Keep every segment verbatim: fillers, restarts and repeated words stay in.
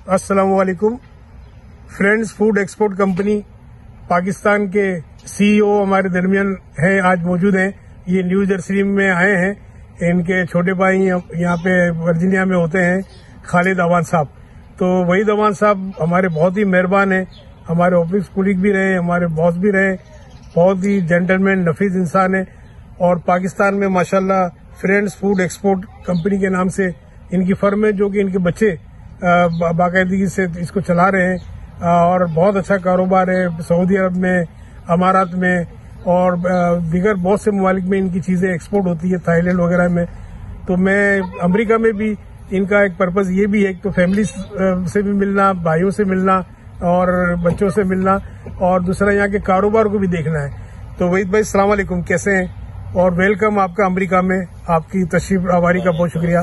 अस्सलाम वालेकुम। Friends food export company Pakistan के सीईओ हमारे दरमियान हैं, आज मौजूद हैं। ये न्यू जर्सी में आए हैं। इनके छोटे भाई यहाँ पे वर्जीनिया में होते हैं, खालिद अवान साहब। तो वहीद अवान साहब हमारे बहुत ही मेहरबान हैं, हमारे ऑफिस कुलीग भी रहे, हमारे बॉस भी रहे, बहुत ही जेंटलमैन नफीस इंसान है। और पाकिस्तान में माशाल्लाह फ्रेंड्स फूड एक्सपोर्ट कंपनी के नाम से इनकी फर्म है, जो कि इनके बच्चे बाकायदगी से इसको चला रहे हैं और बहुत अच्छा कारोबार है। सऊदी अरब में, अमारात में और दीगर बहुत से ममालिक में इनकी चीजें एक्सपोर्ट होती है, थाईलैंड वगैरह में। तो मैं अमेरिका में भी इनका एक पर्पज ये भी है तो फैमिली से भी मिलना, भाइयों से मिलना और बच्चों से मिलना, और दूसरा यहाँ के कारोबार को भी देखना है। तो वहीद भाई अस्सलाम वालेकुम, कैसे हैं? और वेलकम आपका अमेरिका में, आपकी तशरीफ आवारी का बहुत शुक्रिया।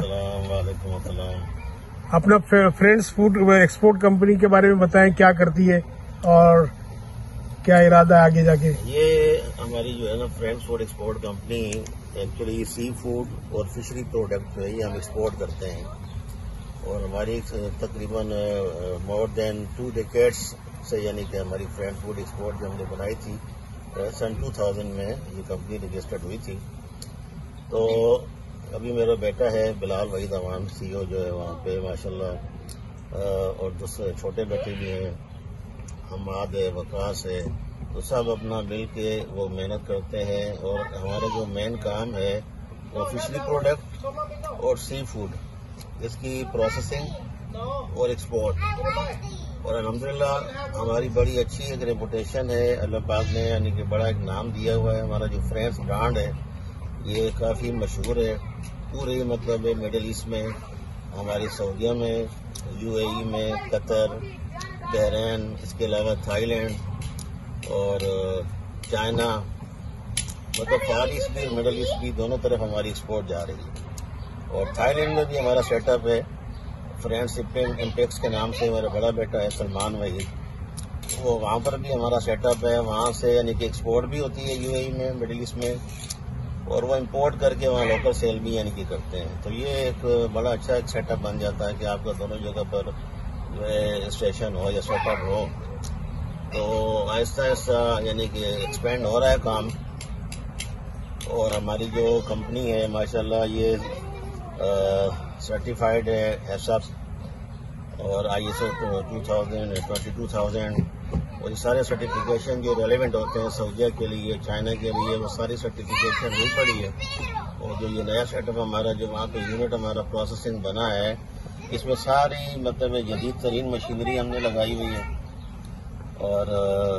अपना फ्रेंड्स फूड एक्सपोर्ट कंपनी के बारे में बताएं, क्या करती है और क्या इरादा है आगे जाके? ये हमारी जो है ना friends food export company actually seafood और फिशरी प्रोडक्ट जो है ये हम एक्सपोर्ट करते हैं। और हमारी तकरीबन मोर देन टू डिकेड्स से, यानी कि हमारी फ्रेंड्स फूड एक्सपोर्ट जो हमने बनाई थी सन टू थाउजेंड में ये कंपनी रजिस्टर्ड हुई थी। तो अभी मेरा बेटा है बिलाल वहीद अवान, सीईओ जो है वहाँ पे माशाल्लाह, और दूसरे छोटे बेटे भी हैं, हमाद है, वकास है। तो सब अपना मिल के वो मेहनत करते हैं। और हमारा जो मेन काम है वो फिशरी प्रोडक्ट और सी फूड, इसकी प्रोसेसिंग और एक्सपोर्ट। और अल्हम्दुलिल्लाह हमारी बड़ी अच्छी एक रेपुटेशन है, अल्लाह पाक ने यानी कि बड़ा एक नाम दिया हुआ है। हमारा जो फ्रेंड्स ब्रांड है ये काफ़ी मशहूर है पूरे मतलब मिडल ईस्ट में, हमारी सऊदिया में, यूएई में, कतर, बहरीन, इसके अलावा थाईलैंड और चाइना, मतलब फार ईस्ट भी मिडल ईस्ट भी दोनों तरफ हमारी एक्सपोर्ट जा रही है। और थाईलैंड में भी हमारा सेटअप है फ्रेंड्स शिपिंग इम्पेक्स के नाम से। मेरा बड़ा बेटा है सलमान वहीद, वो वहाँ पर भी हमारा सेटअप है। वहाँ से यानी कि एक्सपोर्ट भी होती है यूएई में, मिडल ईस्ट में, और वो इंपोर्ट करके वहाँ लोकल सेल भी यानी कि करते हैं। तो ये एक बड़ा अच्छा एक सेटअप बन जाता है कि आपका दोनों जगह पर जो है स्टेशन हो या सेटअप हो। तो आहिस्ता आहिस्ता यानी कि एक्सपेंड हो रहा है काम। और हमारी जो कंपनी है माशाल्लाह ये सर्टिफाइड है एसएप और ISO two thousand, twenty two thousand, और ये सारे सर्टिफिकेशन जो रेलेवेंट होते हैं सऊदिया के लिए, चाइना के लिए, वो सारी सर्टिफिकेशन मिल पड़ी है। और जो ये नया सेटअप हमारा जो वहाँ पे यूनिट हमारा प्रोसेसिंग बना है, इसमें सारी मतलब जदीद तरीन मशीनरी हमने लगाई हुई है। और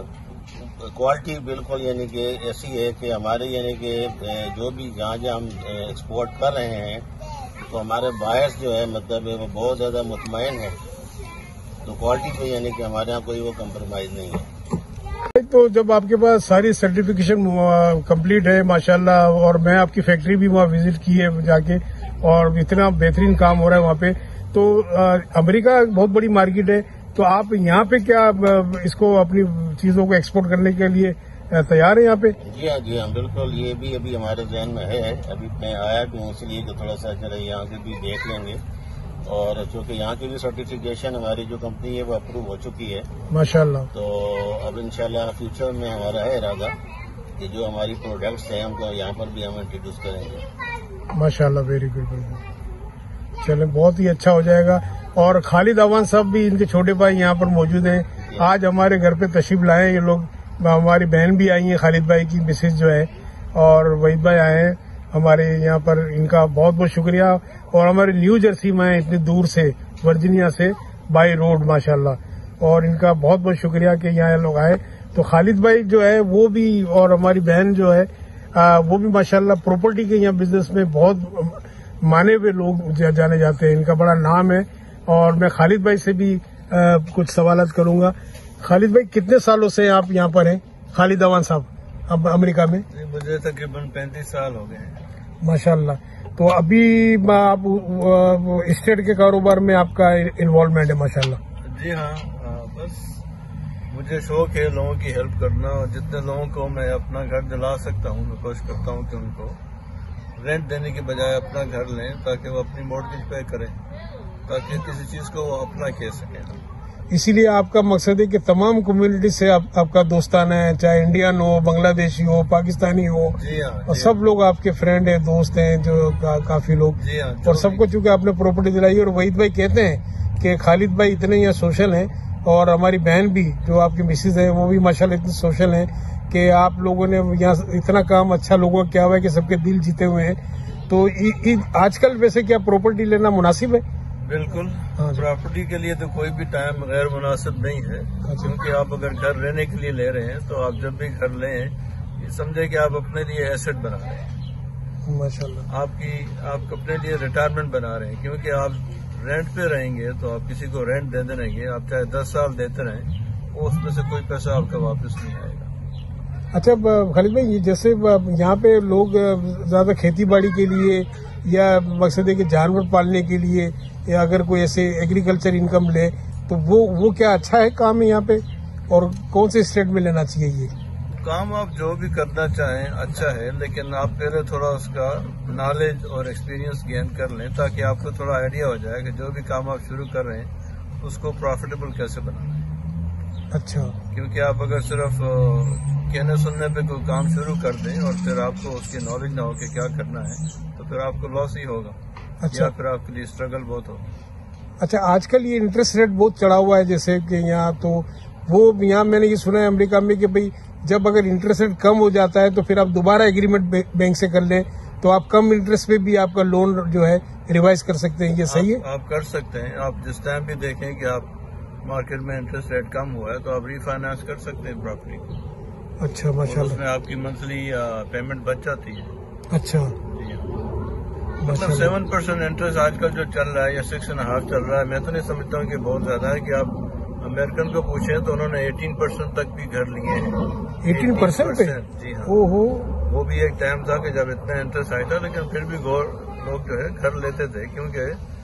क्वालिटी बिल्कुल यानी कि ऐसी है कि हमारे यानी कि जो भी जहाँ जहाँ हम एक्सपोर्ट कर रहे हैं तो हमारे बायर्स जो है मतलब वो बहुत ज़्यादा मुतमईन है। तो क्वालिटी पे यानी कि हमारे यहाँ कोई वो कंप्रोमाइज नहीं है। तो जब आपके पास सारी सर्टिफिकेशन कंप्लीट है माशाल्लाह, और मैं आपकी फैक्ट्री भी वहाँ विजिट की है जाके, और इतना बेहतरीन काम हो रहा है वहाँ पे। तो अमेरिका बहुत बड़ी मार्केट है, तो आप यहाँ पे क्या इसको अपनी चीजों को एक्सपोर्ट करने के लिए तैयार है यहाँ पे? जी हाँ, जी हाँ, बिल्कुल। ये भी अभी हमारे जहन में है। अभी मैं आया भी हूँ इसलिए कि थोड़ा सा चले यहाँ से भी देख लेंगे। और चूंकि यहाँ की भी सर्टिफिकेशन हमारी जो कंपनी है वो अप्रूव हो चुकी है माशाल्लाह। तो अब इंशाल्लाह फ्यूचर में हमारा है इरादा कि जो हमारी प्रोडक्ट्स हैं हमको यहाँ पर भी हम इंट्रोड्यूस करेंगे। माशाल्लाह, वेरी गुड, वेरी गुड। चले, बहुत ही अच्छा हो जाएगा। और खालिद अवान साहब भी, इनके छोटे भाई यहाँ पर मौजूद हैं। आज हमारे घर पे तशरीफ लाए ये लोग। हमारी बहन भी आई है, खालिद भाई की मिसेज जो है, और वहीद भाई आए हैं हमारे यहाँ पर। इनका बहुत बहुत शुक्रिया। और हमारे न्यू जर्सी में है, इतनी दूर से, वर्जीनिया से, बाई रोड माशाल्लाह। और इनका बहुत बहुत शुक्रिया कि यहाँ लोग आए। तो खालिद भाई जो है वो भी, और हमारी बहन जो है आ, वो भी माशाल्लाह प्रॉपर्टी के यहाँ बिजनेस में बहुत माने हुए लोग जाने जाते हैं, इनका बड़ा नाम है। और मैं खालिद भाई से भी आ, कुछ सवालात करूंगा। खालिद भाई, कितने सालों से आप यहाँ पर हैं? खालिद अवान साहब अब अमेरिका में? मुझे तकरीबन पैंतीस साल हो गए माशाल्लाह। तो अभी आप स्टेट के कारोबार में आपका इन्वॉल्वमेंट है माशाल्लाह? जी हाँ, हाँ, बस मुझे शौक है लोगों की हेल्प करना, और जितने लोगों को मैं अपना घर दिला सकता हूँ मैं कोशिश करता हूँ कि उनको रेंट देने के बजाय अपना घर लें ताकि वो अपनी मॉर्गेज पे करें। ताकि किसी चीज को वो अपना कह सके। इसीलिए आपका मकसद है कि तमाम कम्युनिटी से आप, आपका दोस्ताना है, चाहे इंडियन हो, बांग्लादेशी हो, पाकिस्तानी हो, जी हाँ, और जी सब लोग आपके फ्रेंड हैं, दोस्त हैं, जो का, काफी लोग, जी हाँ, और सबको चूंकि आपने प्रॉपर्टी दिलाई। और वहीद भाई कहते हैं कि खालिद भाई इतने यहाँ सोशल हैं, और हमारी बहन भी जो आपकी मिसेज है वो भी माशाल्लाह इतनी सोशल हैं कि आप लोगों ने यहाँ इतना काम अच्छा लोगों का क्या हुआ है कि सबके दिल जीते हुए हैं। तो इ, इ, आजकल वैसे क्या प्रॉपर्टी लेना मुनासिब है? बिल्कुल, हाँ, प्रॉपर्टी के लिए तो कोई भी टाइम गैर मुनासिब नहीं है, क्योंकि आप अगर घर रहने के लिए ले रहे हैं तो आप जब भी घर लें ये समझे कि आप अपने लिए एसेट बना रहे हैं, माशाल्लाह। आपकी आप अपने लिए रिटायरमेंट बना रहे हैं, क्योंकि आप रेंट पे रहेंगे तो आप किसी को रेंट देते रहेंगे, आप चाहे दस साल देते रहें, वो उसमें से कोई पैसा आपका वापस नहीं आएगा। अच्छा खालिद भाई, जैसे यहाँ पे लोग ज्यादा खेती बाड़ी के लिए या मकसद है कि जानवर पालने के लिए, या अगर कोई ऐसे एग्रीकल्चर इनकम ले तो वो वो क्या अच्छा है काम है यहाँ पे, और कौन से स्टेट में लेना चाहिए ये काम? आप जो भी करना चाहें अच्छा है, लेकिन आप पहले थोड़ा उसका नॉलेज और एक्सपीरियंस गेन कर लें, ताकि आपको थोड़ा आइडिया हो जाए कि जो भी काम आप शुरू कर रहे हैं उसको प्रॉफिटेबल कैसे बनाना है। अच्छा, क्योंकि आप अगर सिर्फ कहने सुनने पे कोई काम शुरू कर दें और फिर आपको उसकी नॉलेज ना हो कि क्या करना है, तो फिर आपको लॉस ही होगा। अच्छा, या फिर आपके लिए स्ट्रगल बहुत होगा। अच्छा, आजकल ये इंटरेस्ट रेट बहुत चढ़ा हुआ है, जैसे कि यहाँ तो वो यहाँ मैंने ये सुना है अमेरिका में कि भाई जब अगर इंटरेस्ट रेट कम हो जाता है तो फिर आप दोबारा एग्रीमेंट बैंक से कर लें तो आप कम इंटरेस्ट पे भी आपका लोन जो है रिवाइज कर सकते हैं। ये सही है? आप कर सकते हैं। आप जिस टाइम भी देखें कि आप मार्केट में इंटरेस्ट रेट कम हुआ है तो आप रीफाइनेंस कर सकते हैं प्रॉपर्टी को। अच्छा, माशाल्लाह। उसमें आपकी मंथली पेमेंट बच जाती है। अच्छा, मतलब सेवन परसेंट इंटरेस्ट आजकल जो चल रहा है या सिक्स एंड हाफ चल रहा है, मैं तो नहीं समझता हूँ कि बहुत ज्यादा है। कि आप अमेरिकन को पूछे तो उन्होंने एटीन परसेंट तक भी घर लिए हैं। एटीन परसेंट पे? जी हाँ। ओहो, वो भी एक टाइम था कि जब इतना इंटरेस्ट आया था, लेकिन फिर भी गौर लोग जो है घर लेते थे, क्योंकि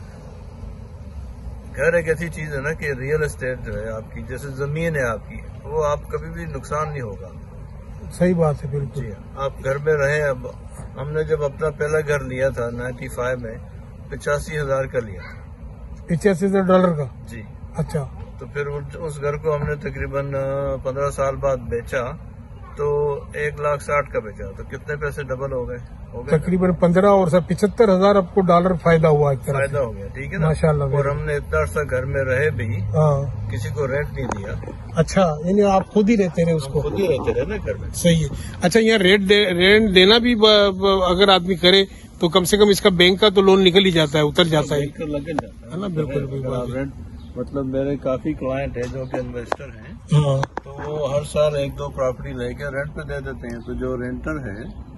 घर एक ऐसी चीज है ना कि रियल एस्टेट जो है आपकी, जैसे जमीन है आपकी, वो आप कभी भी नुकसान नहीं होगा। सही बात है, बिल्कुल। आप घर में रहे। अब हमने जब अपना पहला घर लिया था नाइन्टी फाइव में, पिचासी हजार का लिया था। पिचासी हजार डॉलर का? जी। अच्छा, तो फिर उस घर को हमने तकरीबन पंद्रह साल बाद बेचा तो एक लाख साठ का बेचा, तो कितने पैसे डबल हो गए? हो गए तकरीबन पंद्रह और सब पिछहत्तर हजार आपको डॉलर फायदा हुआ। एक तरह फायदा हो गया, ठीक है ना? माशाल्लाह। और हमने इतना अर्सा घर में रहे भी, हाँ, किसी को रेंट नहीं दिया। अच्छा, यानी आप खुद ही रहते रहे उसको? खुद ही रहते रहे ना घर में। सही है। अच्छा, यहाँ रेंट दे, रेंट देना भी ब, ब, अगर आदमी करे तो कम से कम इसका बैंक का तो लोन निकल ही जाता है, उतर जाता है, लग जाता है ना? बिल्कुल। रेंट मतलब मेरे काफी क्लाइंट है जो कि इन्वेस्टर हैं, हाँ, तो वो हर साल एक दो प्रॉपर्टी लेके रेंट पे दे देते हैं, तो जो रेंटर है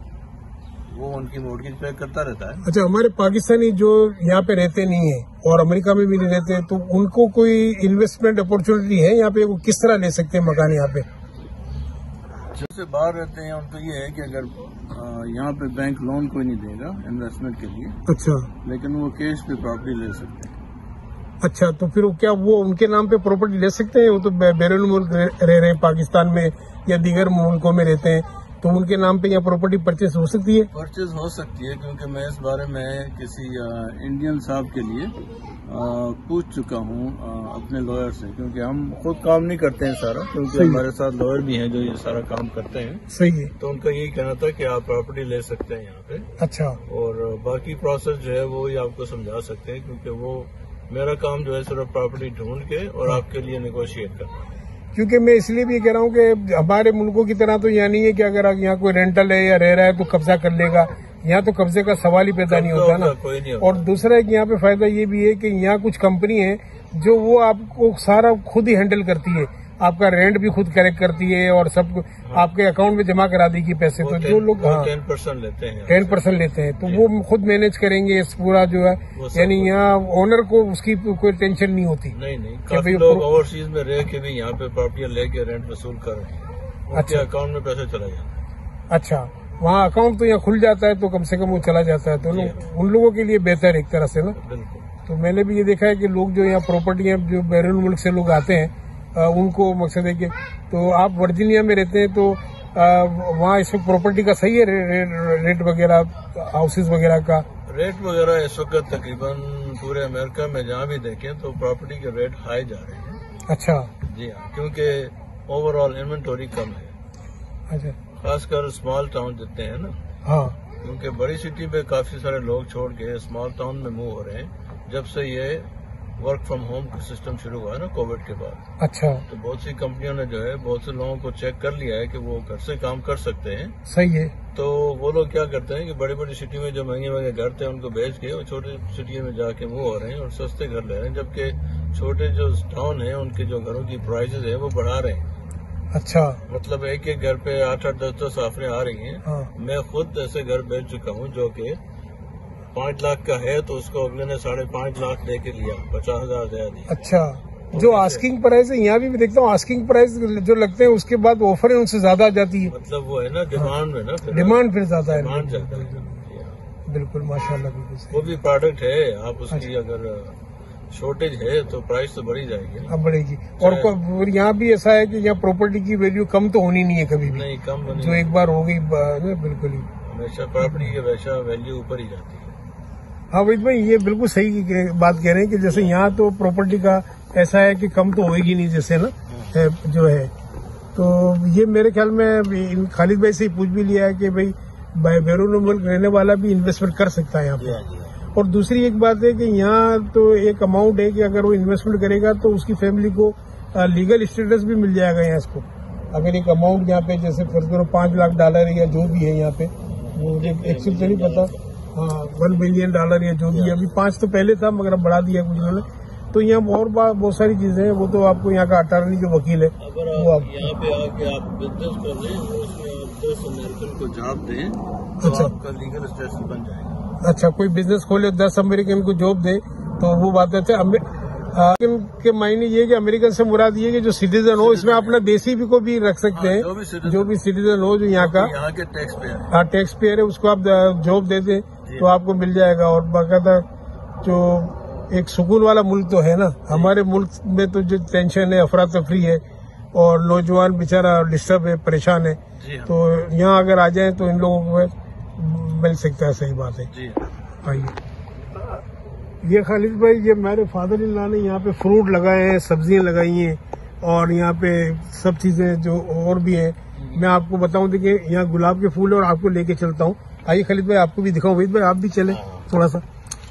वो उनकी मॉर्गेज पे करता रहता है। अच्छा, हमारे पाकिस्तानी जो यहाँ पे रहते नहीं है और अमेरिका में भी नहीं रहते, तो उनको कोई इन्वेस्टमेंट अपॉर्चुनिटी है यहाँ पे? वो किस तरह ले सकते हैं मकान यहाँ पे? जैसे बाहर रहते हैं उनको ये है कि अगर यहाँ पे बैंक लोन कोई नहीं देगा इन्वेस्टमेंट के लिए, अच्छा, लेकिन वो कैश पे प्रॉपर्टी ले सकते हैं। अच्छा, तो फिर क्या वो उनके नाम पे प्रॉपर्टी ले सकते हैं? वो तो बैरून मुल्क रह रहे हैं पाकिस्तान में या दीगर मुल्कों में रहते हैं, तो उनके नाम पे यहाँ प्रॉपर्टी परचेज हो सकती है? परचेज हो सकती है, क्योंकि मैं इस बारे में किसी इंडियन साहब के लिए आ, पूछ चुका हूँ अपने लॉयर से, क्योंकि हम खुद काम नहीं करते हैं सारा, क्योंकि हमारे साथ लॉयर भी हैं जो ये सारा काम करते हैं। सही है। तो उनका यही कहना था कि आप प्रॉपर्टी ले सकते हैं यहाँ पे। अच्छा, और बाकी प्रोसेस जो है वो ही आपको समझा सकते हैं, क्योंकि वो मेरा काम जो है सिर्फ प्रॉपर्टी ढूंढ के और आपके लिए नेगोशिएट करना। क्योंकि मैं इसलिए भी कह रहा हूँ कि हमारे मुल्कों की तरह तो यहाँ नहीं है कि अगर यहाँ कोई रेंटल है या रह रहा है तो कब्जा कर लेगा। यहाँ तो कब्जे का सवाल ही पैदा नहीं होता ना। कोई नहीं होता। और दूसरा एक यहाँ पे फायदा ये भी है कि यहाँ कुछ कंपनी है जो वो आपको सारा खुद ही हैंडल करती है, आपका रेंट भी खुद कलेक्ट करती है और सब हाँ। आपके अकाउंट में जमा करा देगी पैसे। तो जो लोग टेन परसेंट लेते हैं टेन परसेंट लेते हैं तो वो खुद मैनेज करेंगे इस पूरा जो है, यानी यहाँ ओनर को उसकी कोई टेंशन नहीं होती। नहीं नहीं, काफी लोग ओवरसीज में रह के भी यहाँ पे प्रॉपर्टी लेके रेंट वसूल कर रहे हैं, उनके अकाउंट में पैसे चला जाता है। अच्छा, वहाँ अकाउंट तो यहाँ खुल जाता है तो कम से कम वो चला जाता है, तो उन लोगों के लिए बेहतर एक तरह से ना। बिल्कुल। तो मैंने भी ये देखा है कि लोग जो यहाँ प्रॉपर्टी जो बैरून मुल्क से लोग आते हैं आ, उनको मकसद है कि तो आप वर्जीनिया में रहते हैं तो वहाँ इस वक्त प्रॉपर्टी का सही है रे, रे, रेट वगैरह हाउसेज वगैरह का? रेट वगैरह इस वक्त तकरीबन पूरे अमेरिका में जहाँ भी देखें तो प्रॉपर्टी के रेट हाई जा रहे हैं। अच्छा जी हाँ, क्योंकि ओवरऑल इन्वेंटरी कम है। अच्छा, खासकर स्मॉल टाउन जितने हैं ना, हाँ क्योंकि बड़ी सिटी में काफी सारे लोग छोड़ के स्मॉल टाउन में मूव हो रहे हैं जब से ये वर्क फ्रॉम होम का सिस्टम शुरू हुआ है ना कोविड के बाद। अच्छा, तो बहुत सी कंपनियों ने जो है बहुत से लोगों को चेक कर लिया है कि वो घर से काम कर सकते हैं। सही है। तो वो लोग क्या करते हैं कि बड़ी बड़ी सिटी में जो महंगे महंगे घर थे उनको बेच के वो छोटी सिटी में जाके मूव हो रहे हैं और सस्ते घर ले रहे हैं, जबकि छोटे जो टाउन है उनके जो घरों की प्राइसेस है वो बढ़ा रहे हैं। अच्छा, मतलब एक एक घर पे आठ आठ दस दस ऑफरें आ रही हैं। हाँ। मैं खुद ऐसे घर बेच चुका हूँ जो कि पाँच लाख का है तो उसको अगले ने साढ़े पाँच लाख दे के लिया, पचास हजार दे दिया। अच्छा, जो आस्किंग प्राइस है यहाँ भी मैं देखता हूँ, आस्किंग प्राइस जो लगते हैं उसके बाद ऑफर है उनसे ज्यादा आ जाती है। मतलब वो है ना डिमांड है ना, फिर डिमांड फिर ज्यादा है। डिमांड ज्यादा है। बिल्कुल, माशाल्लाह, बिल्कुल सही। वो भी प्रोडक्ट है, आप उसकी अगर शॉर्टेज है तो प्राइस तो बढ़ी जाएगी ना। अब बढ़ेगी। और को- यहाँ भी ऐसा है कि यहाँ प्रॉपर्टी की वैल्यू कम तो होनी नहीं है कभी भी, नहीं कम जो एक बार हो गई ब- बिल्कुल ही। हमेशा प्रॉपर्टी की वैसा वैल्यू ऊपर ही जाती है। हाँ वही भाई, ये बिल्कुल सही के- बात कह रहे हैं कि जैसे यहाँ तो प्रॉपर्टी का ऐसा है कि कम तो होगी नहीं जैसे ना है, जो है। तो ये मेरे ख्याल में इन खालिद भाई से ही पूछ भी लिया है कि भाई बैरून मुल्क रहने वाला भी इन्वेस्टमेंट कर सकता है यहाँ जी हाँ, पर। जी हाँ। और दूसरी एक बात है कि यहाँ तो एक अमाउंट है कि अगर वो इन्वेस्टमेंट करेगा तो उसकी फैमिली को लीगल स्टेटस भी मिल जाएगा यहाँ इसको। अगर एक अमाउंट यहाँ पे जैसे फर्ज करो पांच लाख डॉलर या जो भी है यहाँ पे, वो मुझे एक्चुअली तो नहीं पता, हाँ वन बिलियन डॉलर या जो भी है, अभी पांच तो पहले था मगर अब बढ़ा दिया कुछ उन्होंने। तो यहाँ और बहुत सारी चीजें हैं, वो तो आपको यहाँ का अटॉर्नी जो वकील है अगर वो आप आप यहाँ पे आके आप बिजनेस कर लें और उसमें आप दस अमेरिकन को जॉब दें तो अच्छा। आपका लीगल स्टेटस बन जाएगा। अच्छा, कोई बिजनेस खोले दस अमेरिकन को जॉब दे तो वो बात है। अच्छा, अमेरिकन के मायने ये कि अमेरिकन से मुराद ये कि जो सिटीजन हो, इसमें अपना देसी भी को भी रख सकते हैं, जो भी citizen- जो भी सिटीजन हो जो यहाँ का यहाँ के टैक्स पे है। हाँ टैक्स पेयर है, उसको आप जॉब दे दें तो आपको मिल जाएगा। और बाकायदा जो एक सुकून वाला मुल्क तो है ना, हमारे मुल्क में तो जो टेंशन है, अफरा तफरी है और नौजवान बेचारा डिस्टर्ब है, परेशान है। जी हाँ। तो यहाँ अगर आ जाए तो इन लोगों को मिल सकता है। सही बात है। जी आइए, ये खालिद भाई, ये मेरे फादर इन लॉ ने यहाँ पे फ्रूट लगाए हैं, सब्जियां लगाई हैं और यहाँ पे सब चीजें जो और भी हैं। मैं आपको बताऊं, देखिए यहाँ गुलाब के फूल है और आपको लेके चलता हूँ। आइए खालिद भाई, आपको भी दिखाऊं। वहीद भाई आप भी चले थोड़ा सा।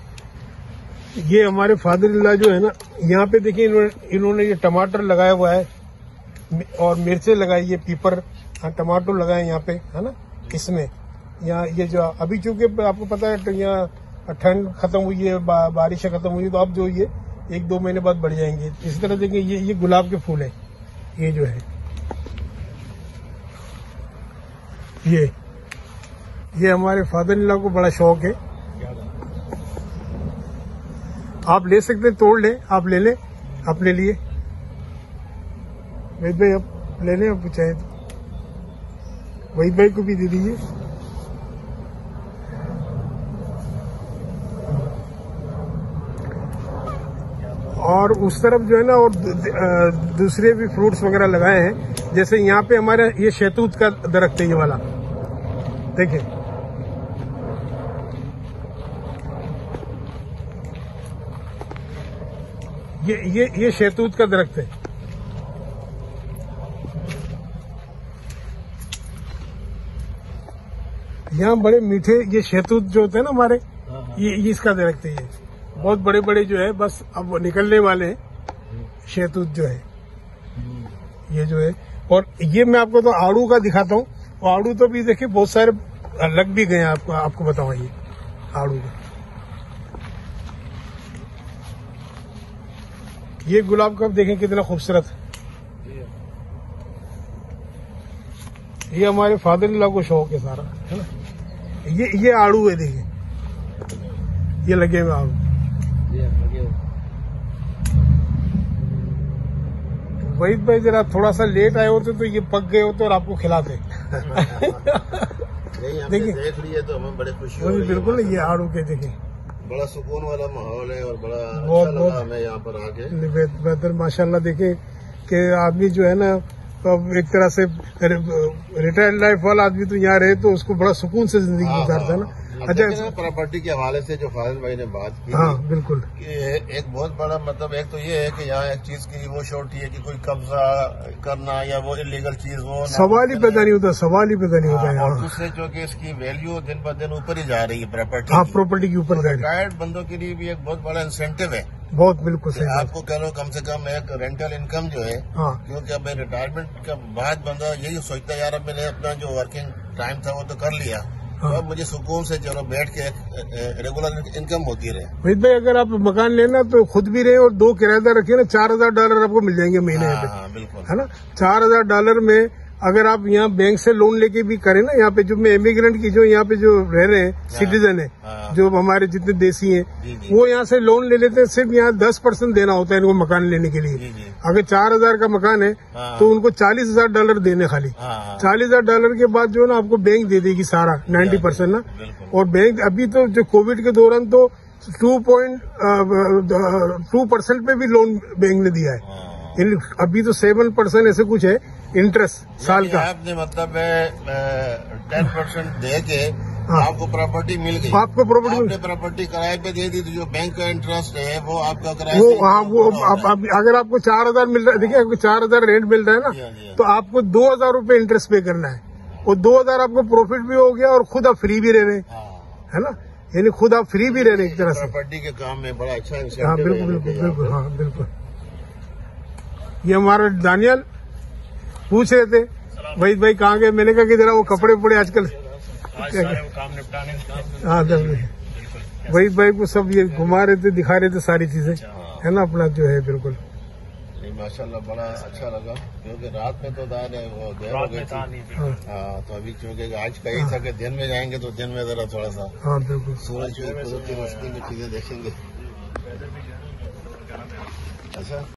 ये हमारे फादर इन लॉ जो है ना, यहाँ पे देखिए इन्होंने इन्होंने ये टमाटर लगाया हुआ है और मिर्चें लगाई है, पीपर, हाँ टमाटो लगाए यहाँ पे, है ना। इसमें यहाँ ये जो अभी चूंकि आपको पता है यहाँ ठंड खत्म हुई है, बा, बारिशें खत्म हुई है, तो अब जो ये एक दो महीने बाद बढ़ जाएंगे। इसी तरह देखिए ये ये गुलाब के फूल है, ये जो है ये ये हमारे फादर इन लॉ को बड़ा शौक है। आप ले सकते हैं, तोड़ लें, आप ले लें अपने लिए। वहीद भाई आप ले लें, आप चाहे तो वहीद भाई को भी दे दीजिए। और उस तरफ जो है ना, और दूसरे भी फ्रूट्स वगैरह लगाए हैं। जैसे यहाँ पे हमारे ये शहतूत का दरख्त है, ये वाला देखिए, ये ये ये शहतूत का दरख्त है। यहाँ बड़े मीठे ये शहतूत जो होते हैं ना हमारे, ये, ये इसका दरख्त है। ये बहुत बड़े बड़े जो है, बस अब निकलने वाले हैं शहतूत जो है, ये जो है। और ये मैं आपको तो आड़ू का दिखाता हूँ। आड़ू तो भी देखिए बहुत सारे लग भी गए हैं, आपको आपको बताऊँ ये आड़ू का। ये गुलाब का देखें कितना खूबसूरत है। ये हमारे फादर इन लॉ को शौक है सारा, है ना। ये ये आड़ू है, देखिए ये लगे हुए आड़ू। वहीद भाई जरा थोड़ा सा लेट आए होते तो ये पक गए होते और आपको खिलाते। देखिए देख लिए तो हमें बड़े खुशी हो रही है। बिल्कुल, ये आड़ू के देखिए बड़ा सुकून वाला माहौल है और बड़ा बहुत अच्छा बहुत लगा हमें यहाँ पर आके। बेहतर माशाल्लाह। देखे कि आदमी जो है ना, अब एक तरह से रिटायर्ड लाइफ वाला आदमी तो यहाँ रहे तो उसको बड़ा सुकून से जिंदगी गुजारता है ना। अच्छा, प्रॉपर्टी के हवाले से जो फाजिल भाई ने बात की, हाँ बिल्कुल, कि एक बहुत बड़ा मतलब एक तो ये है कि यहाँ एक चीज की वो शॉर्टी है कि कोई कब्जा करना या वो इलीगल चीज वो सवाल ही पैदा नहीं होता, सवाल ही पैदा नहीं होता है। और दूसरे जो कि इसकी वैल्यू दिन ब दिन ऊपर ही जा रही है प्रॉपर्टी। हाँ, प्रॉपर्टी के ऊपर जा रही है। रिटायर्ड बंदों के लिए भी एक बहुत बड़ा इंसेंटिव है। बहुत बिल्कुल सही। आपको कह लो कम से कम एक रेंटल इनकम जो है, हाँ, क्योंकि अब रिटायरमेंट के बाद बंदा यही सोचता है यार अब मैंने अपना जो वर्किंग टाइम था वो तो कर लिया, हाँ, तो अब मुझे सुकून से चलो बैठ के एक रेगुलर इनकम होती रहे। वहीद भाई, अगर आप मकान लेना तो खुद भी रहे और दो किराएदार रखिए ना, चार हजार डॉलर आपको मिल जाएंगे महीने हाँ, पे। हाँ, बिल्कुल, है ना। चार हजार डॉलर में अगर आप यहाँ बैंक से लोन लेके भी करें ना, यहाँ पे जो मैं इमिग्रेंट की जो यहाँ पे जो रह रहे हैं सिटीजन है, हाँ, जो हमारे जितने देसी हैं, वो यहाँ से लोन ले लेते हैं। सिर्फ यहाँ दस परसेंट देना होता है इनको मकान लेने के लिए। अगर चार हजार का मकान है, हाँ, तो उनको चालीस हजार डॉलर देने खाली। हाँ, चालीस हजार डॉलर के बाद जो है ना आपको बैंक दे देगी सारा नाइन्टी परसेंट ना। और बैंक अभी तो जो कोविड के दौरान तो टू पॉइंट टू परसेंट पे भी लोन बैंक ने दिया है। अभी तो सेवन परसेंट ऐसे कुछ है इंटरेस्ट साल का। आपने मतलब टेन परसेंट दे के, हाँ, आपको प्रॉपर्टी मिल गई। आपको प्रॉपर्टी आपने प्रॉपर्टी किराए पे दे दी, तो जो बैंक का इंटरेस्ट है वो आपका किराए वो, हाँ, वो आप, आप, अगर आपको चार हजार मिल रहा है, देखिए आपको चार हजार रेंट मिल रहा है ना, तो आपको दो हजार रूपये इंटरेस्ट पे करना है। और दो हजार आपको प्रॉफिट भी हो गया और खुद आप फ्री भी रह रहे हैं, है ना। यानी खुद आप फ्री भी रह रहे एक तरह से। प्रॉपर्टी के काम में बड़ा अच्छा। हाँ बिल्कुल बिल्कुल बिल्कुल, हाँ बिल्कुल। ये हमारा दानियल पूछ रहे थे वहीद भाई कहाँ गए, मैंने कहा कि जरा वो कपड़े उपड़े आजकल काम निपटाने। हाँ, वहीद भाई को सब ये घुमा रहे थे, दिखा रहे थे सारी चीजें, है ना, अपना जो है बिल्कुल। माशाल्लाह बड़ा अच्छा लगा, क्योंकि रात में तो दान है वो देर हो गई थी। हाँ, तो अभी क्योंकि आज का ही था कि दिन में जाएंगे तो दिन में जरा थोड़ा सा, हाँ बिल्कुल, सूरज की रोशनी में चीजें देखेंगे। अच्छा।